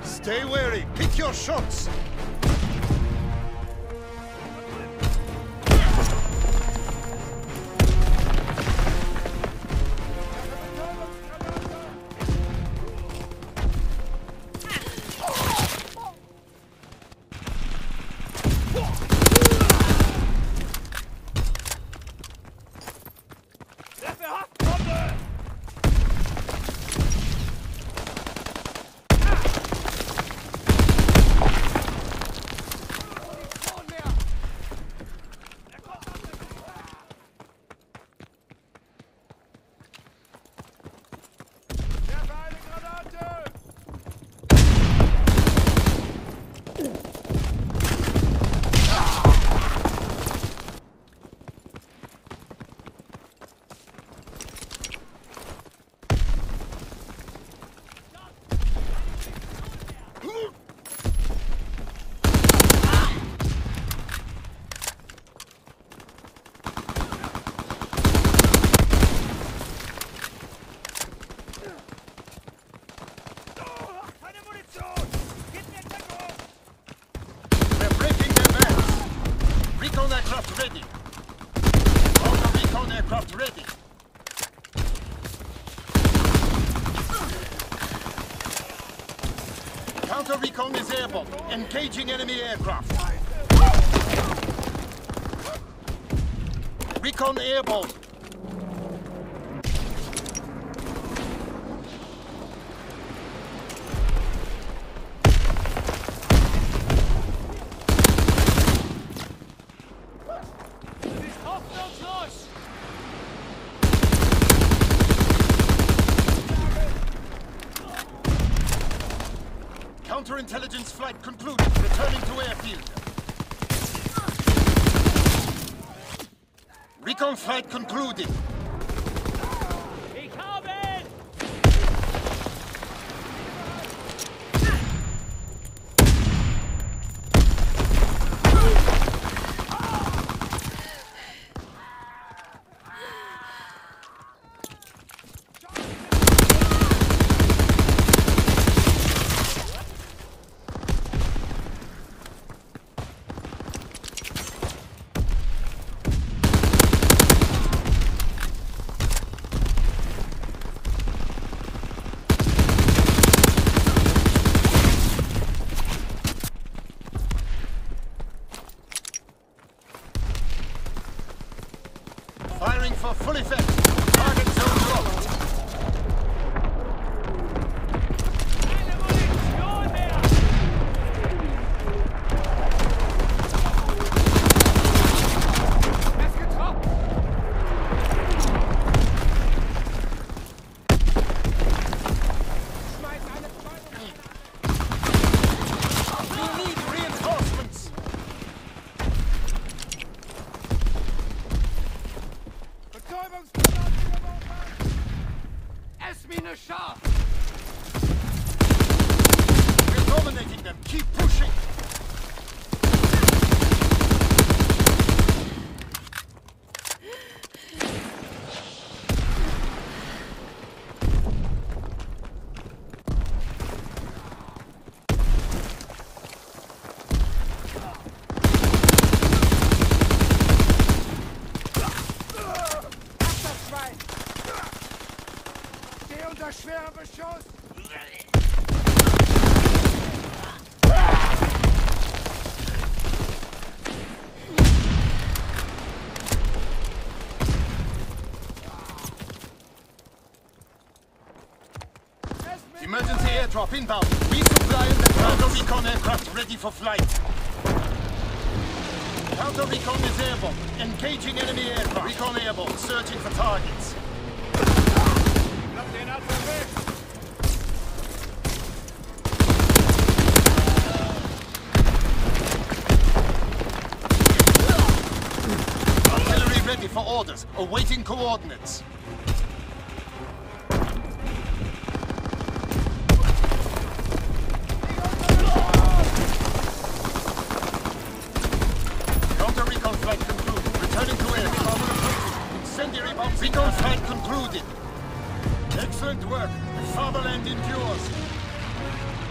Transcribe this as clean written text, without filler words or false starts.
Stay wary. Pick your shots. Ready. Auto recon aircraft ready. Counter recon is airborne. Engaging enemy aircraft. Recon airborne. Counterintelligence flight concluded. Returning to airfield. Recon flight concluded. Firing for full effect. Target zone locked. We need reinforcements. We're dominating them. Keep pushing. Unter schwerem Beschuss! Emergency airdrop inbound. Resupply and the counter recon aircraft ready for flight. Counter recon is airborne. Engaging enemy aircraft. Recon airborne. Searching for targets. Artillery ready for orders. Awaiting coordinates. Counter recon flight concluded. Returning to air. Incendiary bombs. Recon flight concluded. Excellent work. The fatherland endures.